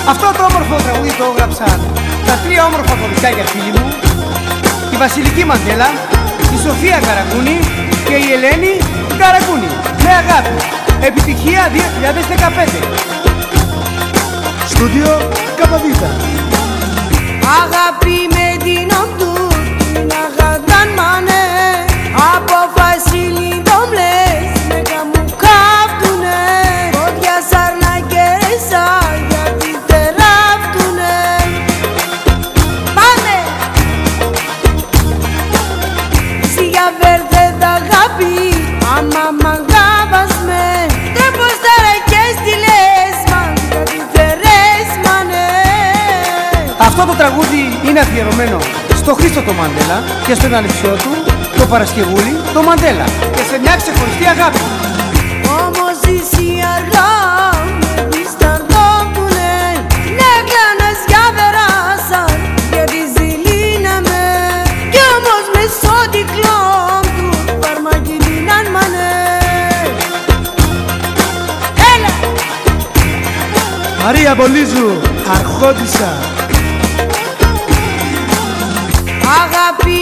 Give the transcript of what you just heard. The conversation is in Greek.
Αυτό το όμορφο τραγούδι το έγραψαν τα τρία όμορφα κοριτσάκια φίλοι μου, η Βασιλική Μαντέλα, η Σοφία Καρακούνη και η Ελένη Καρακούνη. Με αγάπη, επιτυχία 2015. Στούντιο Καπαδίτα. Αγάπη με την οντού, την αγαδάν μάνε, από Βασίλη το μλες, μέγα μου κάφτουνε, πόδια σάρνα και ρεσά, γιατί τεράφτουνε. Πάμε! Σιγά βέρτε τα αγάπη, άμα μ' αγάπας με, τρέπος τάρα και στυλές, μα γιατί φερές μανε. Αυτό το τραγούδι είναι αφιερωμένο στο Χρήστο το Μαντέλα και στον ανιψιό του, το Παρασκευούλη το Μαντέλα, και σε μια ξεχωριστή αγάπη. Όμως εσύ αργά με πισταρδόκουνε, ναι κλάνες για περάσαν, γιατί ζηλίναμε, κι όμως μεσό την κλόμ του φαρμακινίναν μανε. Έλα! Μαρία Μπολίζου, Αρχόντισσα. Αγάπη